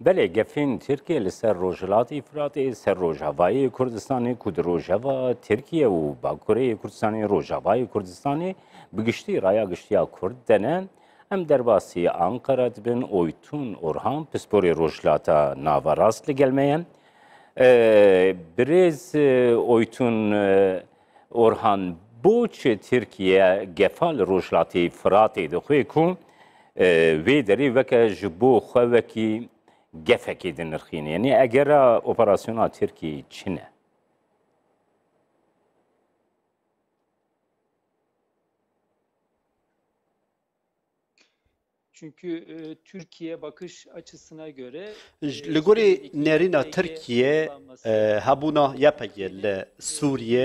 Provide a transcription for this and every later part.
بله گفین ترکیه لسر روجلاتی فراتی سر روجاوای کردستانی کود روجاوا ترکیه و باکوره کردستانی روجاوای کردستانی بگشتی رایا گشتیا کرد دنن ام درباسی آنکارا دبن اویتون اورهان پسپوری روجلاتا ناواراست لگلمیم برز اویتون اورهان بوچ ترکیه گفال روجلاتی فراتی دخوی کن وی داری وکه جبو خوکی گفکی دنرخینه یعنی اگر اپراسیون ترکی چینه Çünkü Türkiye bakış açısına göre لگوری نرینا ترکیه هبونا یپگه لسوریه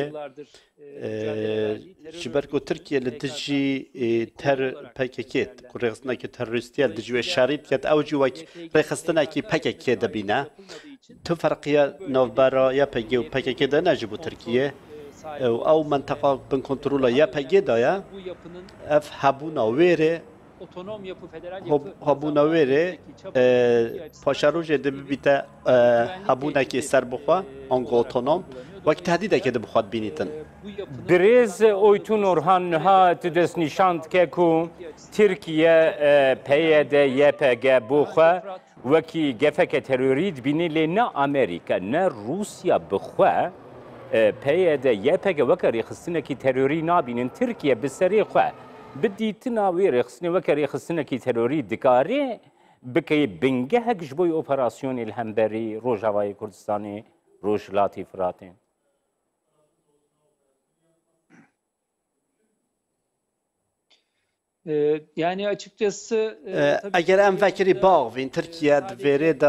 جبرکو ترکیه لدجی تر پککیت که رخصتنا که تروریستیه لدجوی شرید کت او جوک رخصتنا که پککیه دبینه تو فرقیه نوبرا یپگه و پککیه ده نجبو ترکیه او منطقه بن کنترولا یپگه دایا اف هبونا ویره otonom yapı federal هبونا ویره پاشاروج دبیته هبونا که سر بخوا آنگو اتونوم وقت تهدید که بخواد بینیتن برز اویتون اورهان ها تدس نشاند که کو ترکیه پید یپگه بخوا وکی گفک ترورید بینی لی نه امریکا نه روسیا بخوا پید یپگه وکری خستنه کی تروری نابینن ترکیه بسری خوا بدي تناوي رخصني وكري خصنا كي تروري دكاري بكي بنجهك جبوي اوبراسيون الهمبري روجاواي كردستاني روجلاتي فراتين yani açıkçası اگر ام فکری باغ وین ترکیه دوره دا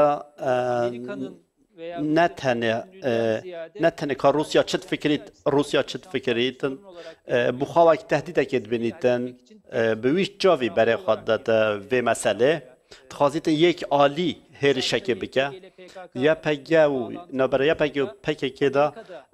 نه تنه که روسیا چت فکریتن بخواهی تهدید که بینیتن به ویش جاوی برای خود داده و مسئله تخواهیتن یک عالی هر شکل بکه یا پگه و نبرای یا پگه و پکه که دا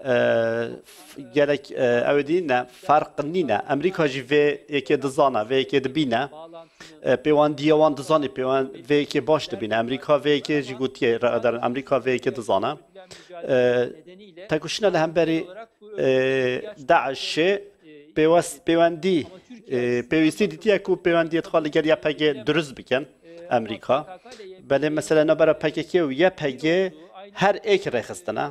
گرک اودی نه فرق نینه امریکا جی و یکی دزانه و یکی دبینه پیوان دیوان دزانی پیوان و یکی باش دبینه امریکا و یکی جگوتیه را در امریکا و یکی دزانه تکوشنا لهم بری داعش پیواندی پیوستی دیتیه کو پیواندی ادخال گر یا پگه درست بکن امریکا بله مثلا نبرا پککی و یا پگه هر ایک رخصتنه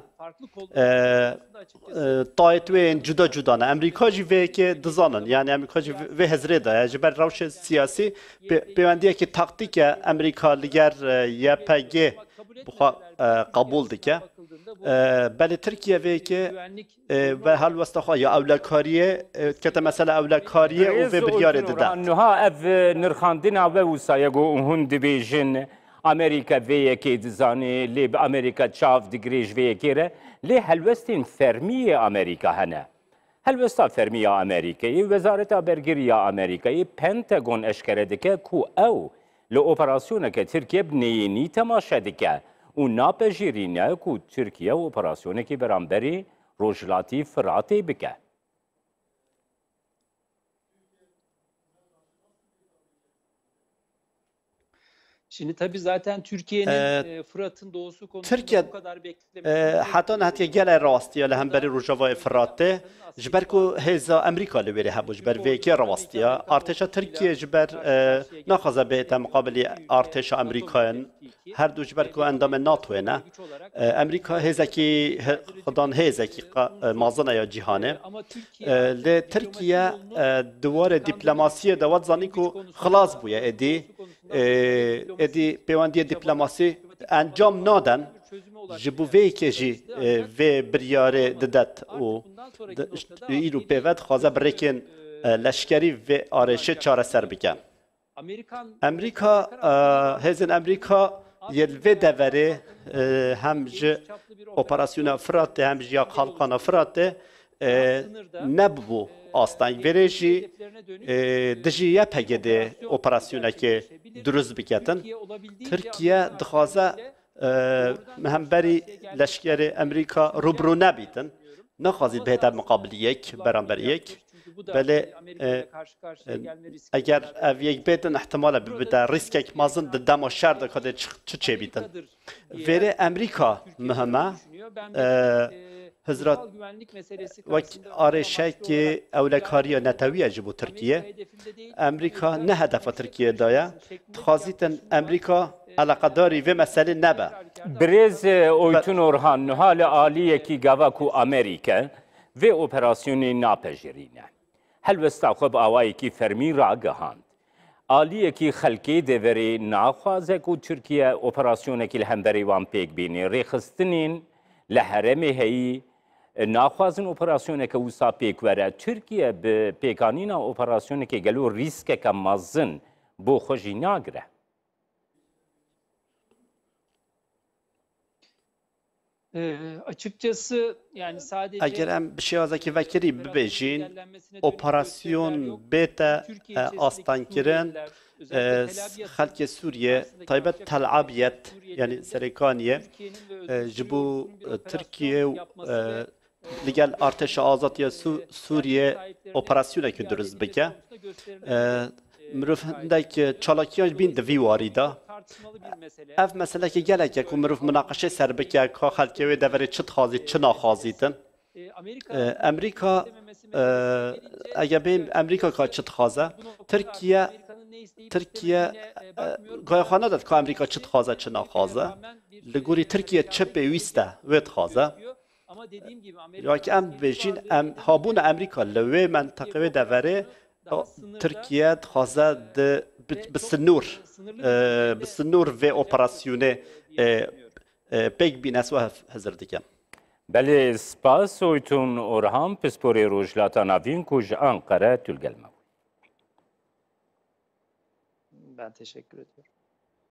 طایتوین جدا نه امریکا جی وی که دزانن یعنی امریکا جی وی هزره داره جبر روش سیاسی پیوندیه که تاکتیک امریکا لگر یا پگه بخوا قبول دکه بله ترکیه وی که و حال وستخوا یا اولکاریه که مثلا اولکاریه و وی بریار داده نها اف نرخاندنا و وسایگو هند بیجن امریکا وی که دزانی لی امریکا چاف دگریج وی کیره لی هلوستین فرمی امریکا هنه هلوستا فرمی امریکایی وزارت برگیری امریکایی پنتاگون اشکره دکه کو او لوپراسیون که ترکیه بنیینی تماشا دکه و ناپذیرینه کو ترکیه اپراسیون که برانبری روجلاتی فراتی بکه Şimdi tabii zaten Türkiye'nin Fırat'ın doğusu konusunda bu kadar beklemeyi hatta natiye gel rastya لهم بری روجاوای فراته جبر کو هزا امریکا لویره هبو جبر ویکی راستیا ارتش ترکیه جبر نخوازه به مقابل ارتش امریکایان هر دو جبر کو اندام ناتو نه امریکا هزا کی خدان هزا کی مازنه یا جهانه ل ترکیه دوار دیپلماسی دوات زانی کو خلاص بویا ادی پیوندی دیپلماسی انجام نادن جبوی که جی و بریاره دادت و ایرو پیوت خوازه برکن لشکری و آرشه چاره سر بکن امریکا هزن امریکا یلوه دوره هم جه اپراسیون فرات هم جه یا خالقان فرات نبو آستان وریجی دجی یا پگده اپراسیونه که درست بکتن ترکیه دخوازه مهمبری لشکر امریکا روبرو نبیتن نخواهید بهتر مقابل یک برانبر یک Bu da Bele, Amerika ile karşı karşıya gelme riski. eğer ev yek beden ihtimala bibide riskek mazın de dema şer de kadar çı biten. Veri Amerika mühime Hızrat vek arşek ki evlekariya netaviyye bu Türkiye. Amerika ne hedefe Türkiye'de ya? Txaziten Amerika alakadari ve mesele nebe. Brez Oytun Orhan hala aliyeki gavaku Amerika ve operasyonu napejirine. Helvesta xwe bi awayekî fermî ragihand. Aliyekî xelkê deverê naxwaze ku Tirkiye operasyonekî li hemberî wan pêk bîne. Rêxistinên li herêmê heyî naxwazin operasyoneke wisa pêk were. Tirkiye bi pêkanîna operasyonekê gelo rîskeke mezin bo xwe jî nagire. Açıkçası yani sadece Eğer em bir şey azaki vekiri bibejin operasyon beta astan kirin xalk Suriye taybet telabiyet yani Serekaniye jibu Türkiye legal arteş azatiye Suriye operasyona kuduruz bike مرفندك چالاکیان بین دوی واریدا اف مثلا که گلک یک مرف مناقشه سر بکه که خلکی و دوره چه تخازی چه نخازیدن امریکا اگه بین امریکا که چه تخازه ترکیه گاهی خانه داد که امریکا چه تخازه چه نخازه لگوری ترکیه چه بیویسته و تخازه یا که ام بجین هابون امریکا لوی منطقه دوره Türkiye txaze bi sinûr vê operasyonê pêk bîne wê hezir dike. Belê spas Oytun Orhan pisporê Rojhilata Navîn ku ji Ankara tûlgelme. ben teşekkür ediyorum.